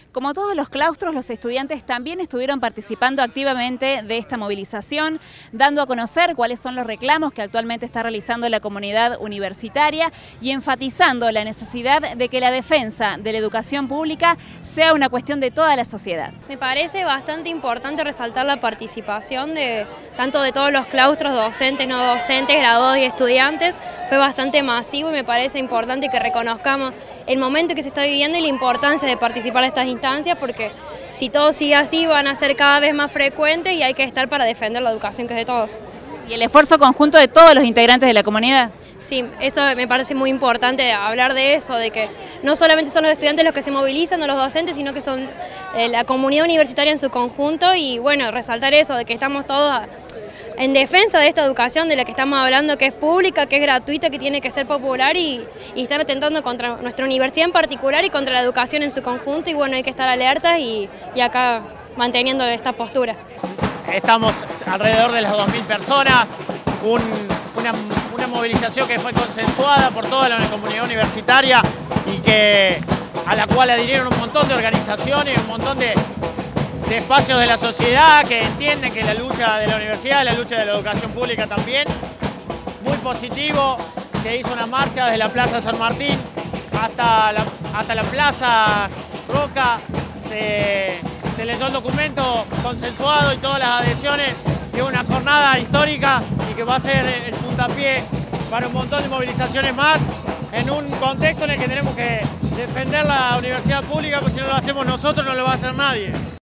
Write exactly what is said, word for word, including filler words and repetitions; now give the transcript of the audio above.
Como todos los claustros, los estudiantes también estuvieron participando activamente de esta movilización, dando a conocer cuáles son los reclamos que actualmente está realizando la comunidad universitaria y enfatizando la necesidad de que la defensa de la educación pública sea una cuestión de toda la sociedad. Me parece bastante importante resaltar la participación de tanto de todos los claustros, docentes, no docentes, graduados y estudiantes. Fue bastante masivo y me parece importante que reconozcamos el momento que se está viviendo y la importancia de participar de estas instancias, porque si todo sigue así van a ser cada vez más frecuentes y hay que estar para defender la educación que es de todos. ¿Y el esfuerzo conjunto de todos los integrantes de la comunidad? Sí, eso me parece muy importante, hablar de eso, de que no solamente son los estudiantes los que se movilizan o los docentes, sino que son eh, la comunidad universitaria en su conjunto y bueno, resaltar eso, de que estamos todos a, en defensa de esta educación de la que estamos hablando, que es pública, que es gratuita, que tiene que ser popular y, y están atentando contra nuestra universidad en particular y contra la educación en su conjunto y bueno, hay que estar alertas y, y acá manteniendo esta postura. Estamos alrededor de las dos mil personas, un, una, una movilización que fue consensuada por toda la comunidad universitaria y que, a la cual adhirieron un montón de organizaciones, un montón de, de espacios de la sociedad que entienden que la lucha de la universidad, la lucha de la educación pública también. Muy positivo, se hizo una marcha desde la Plaza San Martín hasta la, hasta la Plaza Roca, se... Se leyó el documento consensuado y todas las adhesiones, que es una jornada histórica y que va a ser el puntapié para un montón de movilizaciones más en un contexto en el que tenemos que defender la universidad pública, porque si no lo hacemos nosotros no lo va a hacer nadie.